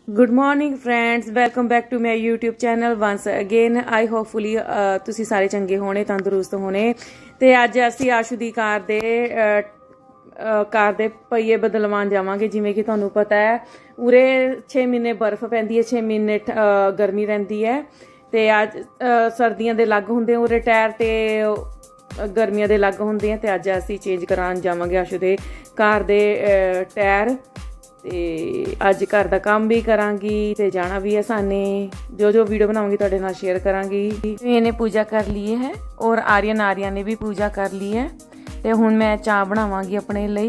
Good morning friends, welcome back to my YouTube channel once again. I hopefully तुसी सारे चंगे होने, तंदुरुस्त होने। ते अज असी आशू दी कार दे पहिए बदलवान जावांगे। जिवें कि तुहानू पता है उरे 6 महीने बर्फ पैंदी है, 6 महीने गर्मी रहिंदी है। ते अज सर्दियां दे लग हुंदे उरे टायर ते गर्मियां दे लग हुंदे हैं। ते अज असी चेंज करान जावांगे आशू दे कार दे टायर। ते अज घर का काम भी करांगी ते जाना भी है साने। जो जो वीडियो बनाऊंगी तुहाडे नाल शेयर करांगी। मैंने पूजा कर ली है और आर्या ने भी पूजा कर ली है। ते हुण मैं चाह बनावांगी अपने लिए।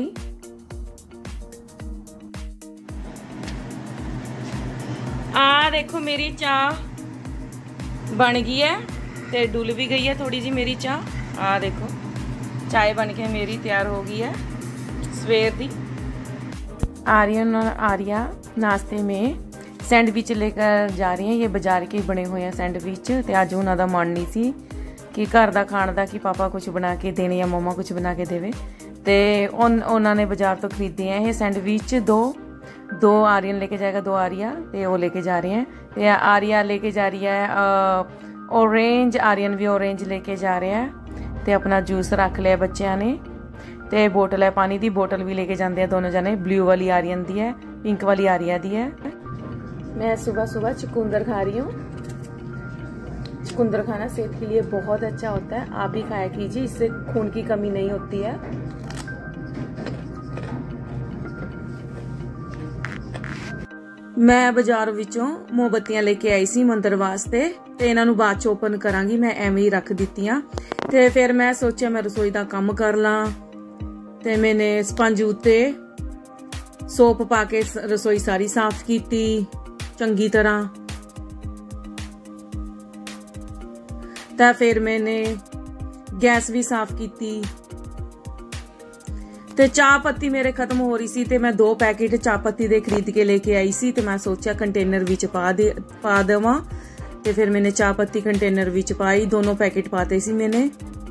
आ देखो मेरी चाह बन गई है ते डुल भी गई है थोड़ी जी मेरी चाह। आ देखो चाय बन के मेरी तैयार हो गई है सवेर दी। आर्यन और आर्या नाश्ते में सैंडविच लेकर जा रही हैं। ये बाजार के बने हुए हैं सैंडविच। तो अज उन्होंने मन नहीं सी कि घर का खाण का कि पापा कुछ बना के देने या मम्मा कुछ बना के देवे। तो उन्होंने बाजार तो खरीदे हैं ये सैंडविच। दो आर्यन लेके जाएगा, 2 आर्या। तो वो लेके जा रहे हैं। तो आर्या लेके जा रही है ऑरेंज, आर्यन भी ऑरेंज लेके जा रहे हैं। तो अपना जूस रख लिया बच्चों ने। ते बोतल है पानी दी, बोतल भी लेके जाते हैं दोनों जने। ब्लू वाली आर्यन दी है, पिंक वाली आर्या दी है। मैं सुबह सुबह चुकंदर खा रही हूँ। चुकंदर खाना सेहत के लिए बहुत अच्छा होता है, आप भी खाया कीजिए, इससे खून की कमी नहीं होती है। मैं बाजार विचों मोमबत्तियां लेके आई सी मंदिर वास्ते। ते इन्हां नू बाद च ओपन करांगी, मैं एवें ही रख दित्तियां। ते फिर मैं सोचा मैं रसोई दा काम कर ला। ते मैंने स्पंज उत्ते सोप पा के रसोई सारी साफ की चंगी तरह। तो फिर मैंने गैस भी साफ की। ते चाह पत्ती मेरे खत्म हो रही सी ते मैं 2 पैकेट चाह पत्ती दे खरीद के लेके आई सी। ते मैं सोचा कंटेनर विच पा देवां। ते फिर मैंने चाह पत्ती कंटेनर विच पाई, दोनों पैकेट पाते सी मैंने।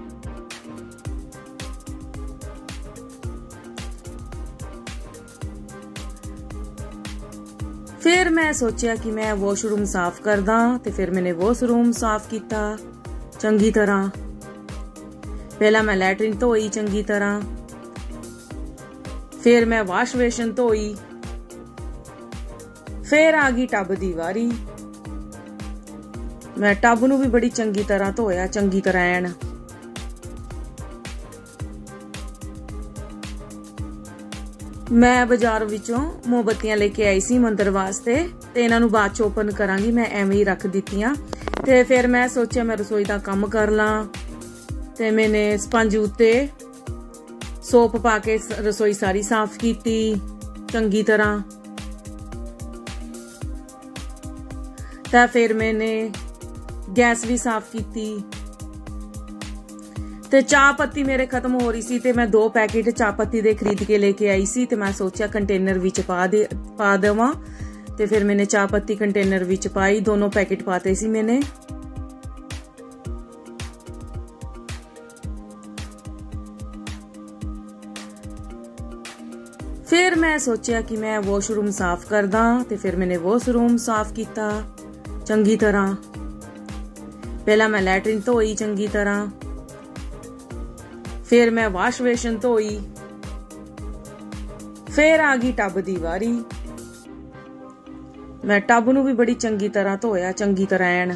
फिर मैं सोचा कि मैं वॉशरूम साफ कर दा। ते फिर मैंने वॉशरूम साफ किया चंगी तरह। पहला मैं लैट्रिन धोई चंगी तरह, फिर मैं वाश बेसन धोई, फिर आ गई टब दी वारी। मैं टब नू भी बड़ी चंगी तरह धोया, चंगी तरह ऐन। मैं बाजार विचों मोमबत्तियां लेके आई सी मंदिर वास्ते। ते इन्हां नू बाद च ओपन करांगी, मैं एवें ही रख दित्तियां। ते फिर मैं सोचा मैं रसोई दा काम कर ला। ते मैंने स्पंज उत्ते सोप पा के रसोई सारी साफ की चंगी तरह। तो फिर मैंने गैस भी साफ की। ते चाह पत्ती मेरे खत्म हो रही सी ते मैं 2 पैकेट चाह पत्ती दे खरीद के लेके आई सी। ते मैं सोचा कंटेनर विच पा देवां। ते फिर मैंने चाह पत्ती कंटेनर विच पाई, दोनों पैकेट पाते सी मैंने। फिर मैं सोचा कि मैं वॉशरूम साफ कर दा। ते फिर मैंने वॉशरूम साफ किया चंगी तरह। पहला मैं लैट्रिन धोई चंगी तरह, फिर मैं वाश बेसन धोई, फिर आ गई टब दी वारी। मैं टब नू भी बड़ी चंगी तरह धोया, चंगी तरह ऐन।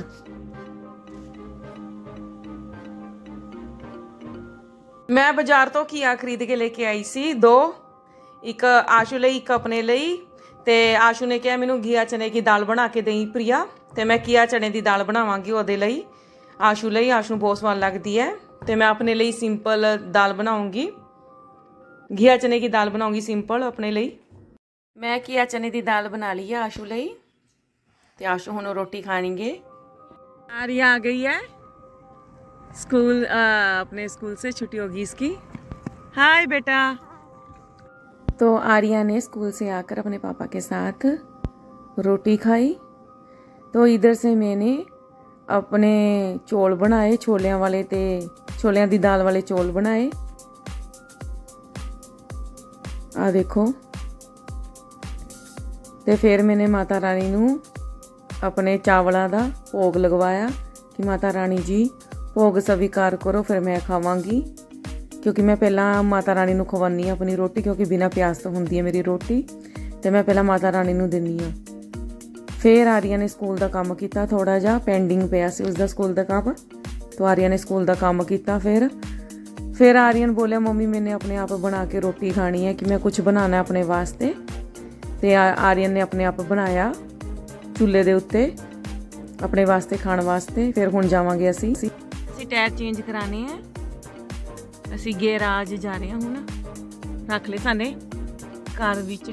मैं बाजार तो घिया खरीद के लेके आई सी 2, एक आशू लई एक अपने लई। ते आशू ने कहा मैनू घिया चने की दाल बना के देई प्रिया। ते मैं घिया चने की दाल बनावांगी ओदे लई, आशू लई। आशू बहुत स्वाद लगती है। तो मैं अपने लिए सिंपल दाल बनाऊंगी, घिया चने की दाल बनाऊंगी सिंपल अपने लिए। मैं घिया चने की दाल बना ली है आशू लिए। तो आशू हुण रोटी खाएंगे। आर्या आ गई है स्कूल, अपने स्कूल से छुट्टी होगी इसकी। हाय बेटा। तो आर्या ने स्कूल से आकर अपने पापा के साथ रोटी खाई। तो इधर से मैंने अपने चौल बनाए, छोलियां वाले ते छोलियां दी दाल वाले चौल बनाए। आ देखो। ਤੇ ਫਿਰ ਮੈਨੇ ਮਾਤਾ ਰਾਣੀ ਨੂੰ ਆਪਣੇ ਚਾਵਲਾਂ ਦਾ ਭੋਗ ਲਗਵਾਇਆ ਕਿ ਮਾਤਾ ਰਾਣੀ ਜੀ ਭੋਗ ਸਵੀਕਾਰ ਕਰੋ, ਫਿਰ ਮੈਂ ਖਾਵਾਂਗੀ। ਕਿਉਂਕਿ ਮੈਂ ਪਹਿਲਾਂ ਮਾਤਾ ਰਾਣੀ ਨੂੰ ਖਵਾਉਂਦੀ ਹਾਂ ਆਪਣੀ ਰੋਟੀ, ਕਿਉਂਕਿ ਬਿਨਾਂ ਪਿਆਜ਼ ਤੋਂ ਹੁੰਦੀ ਹੈ ਮੇਰੀ ਰੋਟੀ, ਤੇ ਮੈਂ ਪਹਿਲਾਂ ਮਾਤਾ ਰਾਣੀ ਨੂੰ ਦਿੰਦੀ ਹਾਂ। ਫਿਰ ਆਰੀਆ ਨੇ ਸਕੂਲ ਦਾ ਕੰਮ ਕੀਤਾ, ਥੋੜਾ ਜਿਹਾ ਪੈਂਡਿੰਗ ਪਿਆ ਸੀ ਉਸਦਾ ਸਕੂਲ ਦਾ ਕੰਮ, तो आर्यन ने स्कूल का काम किया। फिर आर्यन बोलिया मम्मी मैंने अपने आप बना के रोटी खानी है, कि मैं कुछ बनाना है अपने वास्ते। तो आर्यन ने अपने आप बनाया चूल्हे के उत्ते अपने वास्ते खाने वास्ते। फिर हुण जावांगे असी टायर चेंज कराने हैं, असी गैराज जा रहे हैं। हुण रख ले साने कार विच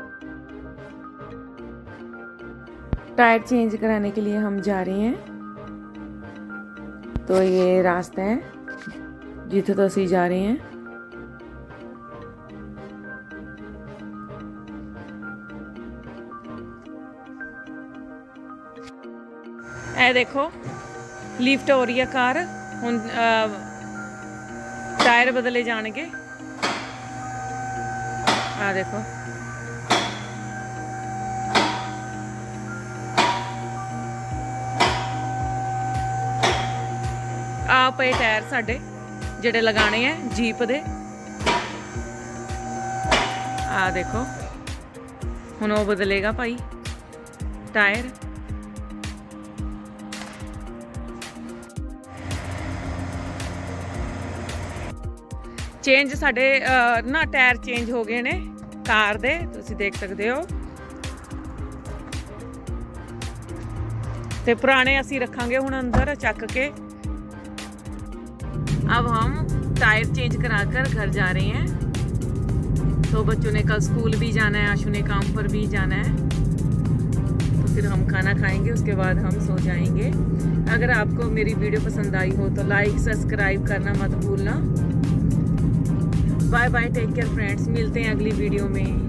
टायर चेंज कराने के लिए हम जा रहे हैं। तो ये रास्ता है जिथे तो असी जा रहे हैं। ए देखो लिफ्ट हो रही है कार, हुण टायर बदले जाएंगे। आ देखो आ पे टायर साडे जेडे लगाने हैं जीप दे। आ देखो हुण वो बदलेगा भाई टायर। चेंज साडे ना टायर चेंज हो गए ने कार दे, तुसीं देख सकते हो। ते पुराने असीं रखांगे हुण अंदर चक के। अब हम टायर चेंज कराकर घर जा रहे हैं। तो बच्चों ने कल स्कूल भी जाना है, आशु ने काम पर भी जाना है। तो फिर हम खाना खाएंगे, उसके बाद हम सो जाएंगे। अगर आपको मेरी वीडियो पसंद आई हो तो लाइक सब्सक्राइब करना मत भूलना। Bye bye, take care friends, मिलते हैं अगली वीडियो में।